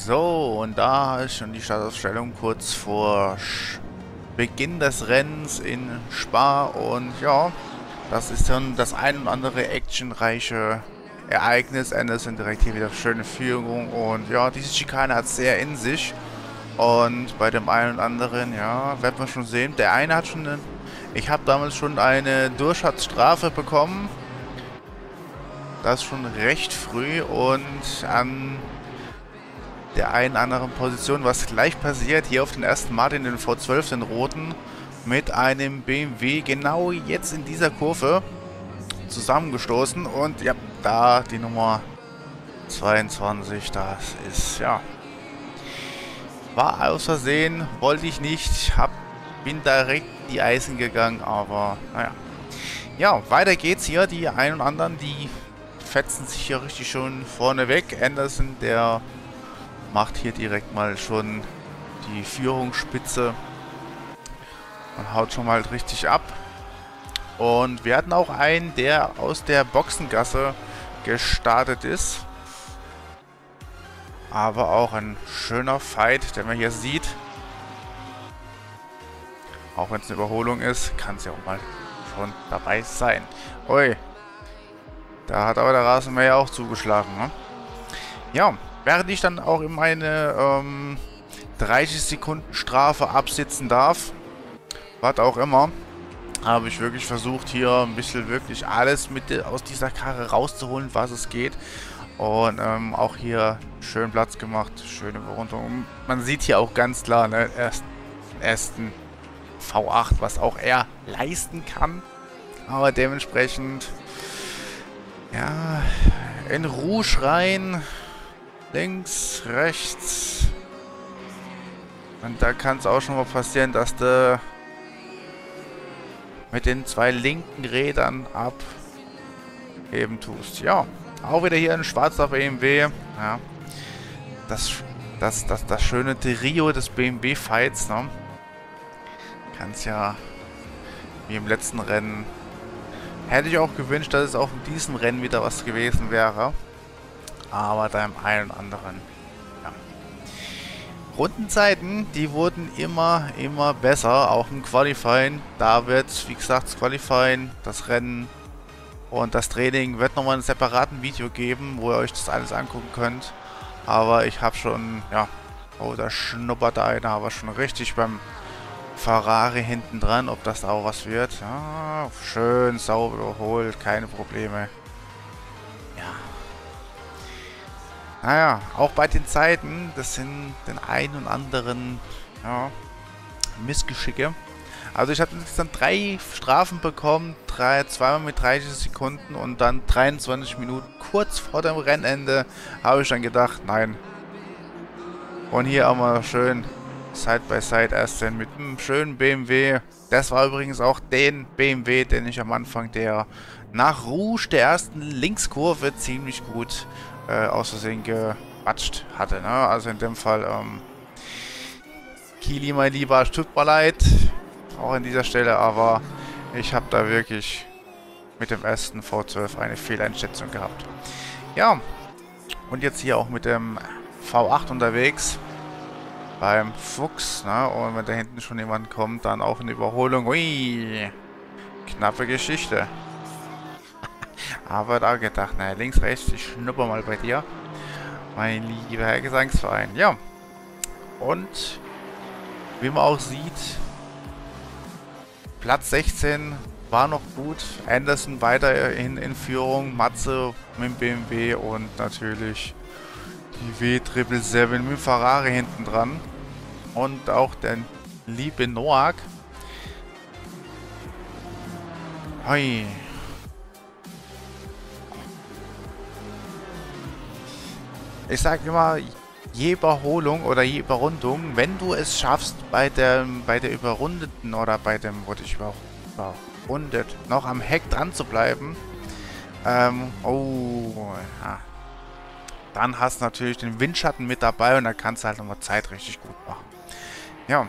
So, und da ist schon die Startaufstellung kurz vor Beginn des Rennens in Spa. Und ja, das ist dann das ein und andere actionreiche Ereignis. Anderson direkt hier wieder schöne Führung. Und ja, diese Schikane hat sehr in sich. Und bei dem einen und anderen, ja, werden wir schon sehen. Der eine hat schon ich habe damals schon eine Durchfahrtsstrafe bekommen. Das schon recht früh und an der einen anderen Position, was gleich passiert, hier auf den ersten Martin, den V12, den roten, mit einem BMW genau jetzt in dieser Kurve zusammengestoßen und ja, da die Nummer 22, das ist, ja, war aus Versehen, wollte ich nicht, bin direkt die Eisen gegangen, aber naja. Ja, weiter geht's hier, die einen und anderen, die fetzen sich hier richtig schon vorne weg. Anderson, der macht hier direkt mal schon die Führungsspitze und haut schon mal richtig ab. Und wir hatten auch einen, der aus der Boxengasse gestartet ist. Aber auch ein schöner Fight, den man hier sieht. Auch wenn es eine Überholung ist, kann es ja auch mal schon dabei sein. Ui, da hat aber der Rasenmäher auch zugeschlagen, ne? Ja, während ich dann auch in meine 30 Sekunden Strafe absitzen darf, was auch immer, habe ich wirklich versucht, hier ein bisschen wirklich alles aus dieser Karre rauszuholen, was es geht. Und auch hier schön Platz gemacht, schöne Überrundung. Man sieht hier auch ganz klar, ne, erst ein V8, was auch er leisten kann. Aber dementsprechend, ja, in Rouge rein, links, rechts. Und da kann es auch schon mal passieren, dass du mit den zwei linken Rädern abheben tust. Ja, auch wieder hier ein schwarzer BMW. Ja, das schöne Trio des BMW-Fights, ne? Kann's ja wie im letzten Rennen. Hätte ich auch gewünscht, dass es auch in diesem Rennen wieder was gewesen wäre. Aber da im einen und anderen, ja. Rundenzeiten, die wurden immer besser. Auch im Qualifying. Da wird, wie gesagt, das Qualifying, das Rennen und das Training wird nochmal einen separaten Video geben, wo ihr euch das alles angucken könnt. Aber ich habe schon, ja, oh, da schnuppert einer, aber schon richtig beim Ferrari hinten dran, ob das da auch was wird. Ja, schön sauber überholt, keine Probleme. Ja. Naja, auch bei den Zeiten, das sind den einen und anderen, ja, Missgeschicke. Also ich habe insgesamt 3 Strafen bekommen, zweimal mit 30 Sekunden und dann 23 Minuten kurz vor dem Rennende habe ich dann gedacht, nein. Und hier auch mal schön Side by Side erst mit einem schönen BMW. Das war übrigens auch den BMW, den ich am Anfang nach Rouge der ersten Linkskurve ziemlich gut aus Versehen gewatscht hatte. Ne? Also in dem Fall, Kili, mein Lieber, tut mir leid, auch an dieser Stelle, aber ich habe da wirklich mit dem ersten V12 eine Fehleinschätzung gehabt. Ja, und jetzt hier auch mit dem V8 unterwegs. Beim Fuchs, ne? Und wenn da hinten schon jemand kommt, dann auch eine Überholung. Ui, knappe Geschichte. Aber da gedacht, naja, links, rechts, ich schnupper mal bei dir. Mein lieber Herr Gesangsverein. Ja. Und wie man auch sieht, Platz 16 war noch gut. Anderson weiterhin in Führung. Matze mit dem BMW und natürlich die W777 mit dem Ferrari hinten dran. Und auch der liebe Noak. Hoi. Ich sag immer, je Überholung oder je Überrundung, wenn du es schaffst, bei der Überrundeten oder bei dem, wurde ich überrundet, noch am Heck dran zu bleiben, oh, ja. Dann hast du natürlich den Windschatten mit dabei und dann kannst du halt nochmal Zeit richtig gut machen. Ja.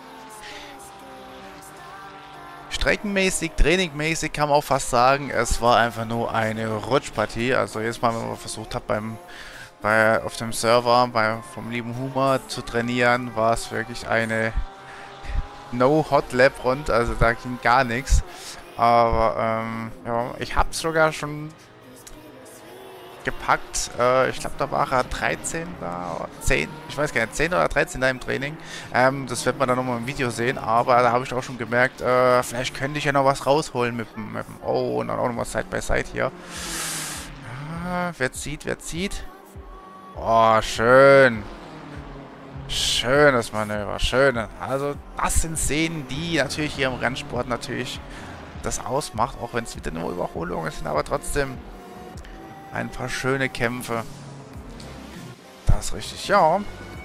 Streckenmäßig, trainingmäßig kann man auch fast sagen, es war einfach nur eine Rutschpartie. Also jedes Mal, wenn man versucht hat, beim auf dem Server vom lieben Humor zu trainieren, war es wirklich eine No-Hot-Lab-Rund, also da ging gar nichts. Aber ja, ich habe es sogar schon gepackt. Ich glaube, da war er 13 oder 10. Ich weiß gar nicht, 10 oder 13 da im Training. Das wird man dann nochmal im Video sehen. Aber da habe ich auch schon gemerkt, vielleicht könnte ich ja noch was rausholen mit dem Oh, und dann auch nochmal Side by Side hier. Wer zieht, wer zieht? Oh, schön. Schönes Manöver, schön. Also, das sind Szenen, die natürlich hier im Rennsport natürlich das ausmacht. Auch wenn es wieder nur Überholungen sind, aber trotzdem ein paar schöne Kämpfe. Das ist richtig, ja.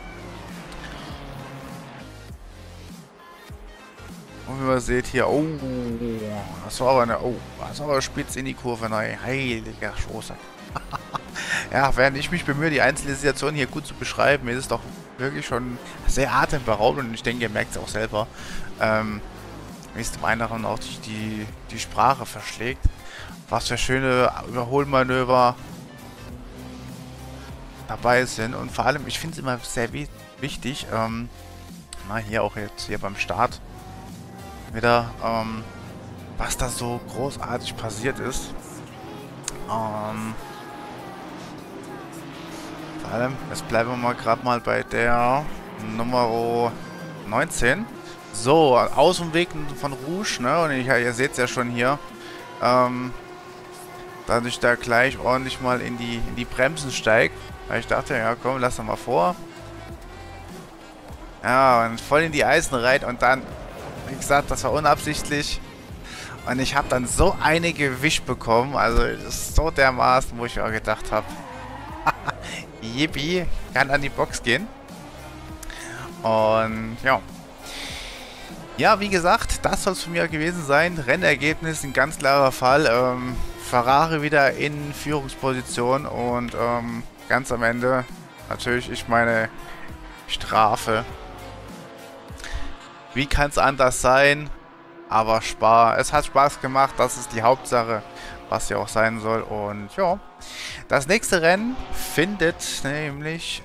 Und wie man sieht hier, oh, das war aber eine, oh, das war aber spitz in die Kurve rein. Heiliger Schoßer. Ja, während ich mich bemühe, die einzelne Situation hier gut zu beschreiben, ist es doch wirklich schon sehr atemberaubend und ich denke, ihr merkt es auch selber, wie es dem einen auch die Sprache verschlägt. Was für schöne Überholmanöver dabei sind und vor allem, ich finde es immer sehr wichtig, hier auch jetzt hier beim Start wieder, was da so großartig passiert ist. Vor allem, jetzt bleiben wir mal gerade mal bei der Nummer 19. So, aus dem Weg von Rouge, ne? Und ihr seht es ja schon hier, dass ich da gleich ordentlich mal in die Bremsen steige. Weil ich dachte, ja komm, lass doch mal vor. Ja, und voll in die Eisen rein und dann, wie gesagt, das war unabsichtlich. Und ich habe dann so eine gewischt bekommen, also das ist so dermaßen, wo ich auch gedacht habe, Yippie, kann an die Box gehen. Und ja. Ja, wie gesagt, das soll es von mir gewesen sein. Rennergebnis, ein ganz klarer Fall. Ferrari wieder in Führungsposition und ganz am Ende natürlich ich meine Strafe. Wie kann es anders sein? Aber es hat Spaß gemacht, das ist die Hauptsache, was ja auch sein soll. Und ja, das nächste Rennen findet nämlich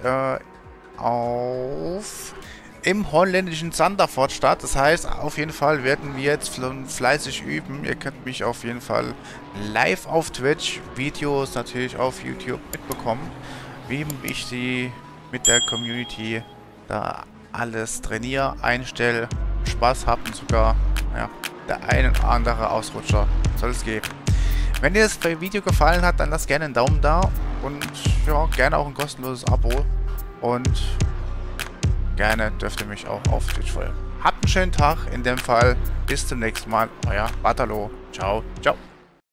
im holländischen Zandvoort statt. Das heißt, auf jeden Fall werden wir jetzt fleißig üben. Ihr könnt mich auf jeden Fall live auf Twitch, Videos natürlich auf YouTube mitbekommen, wie ich die mit der Community da alles trainiere, einstelle, Spaß habe und sogar, ja, der ein oder andere Ausrutscher soll es geben. Wenn dir das Video gefallen hat, dann lasst gerne einen Daumen da und ja, gerne auch ein kostenloses Abo und gerne dürft ihr mich auch auf Twitch folgen. Habt einen schönen Tag, in dem Fall bis zum nächsten Mal, euer Bartalo. Ciao, ciao.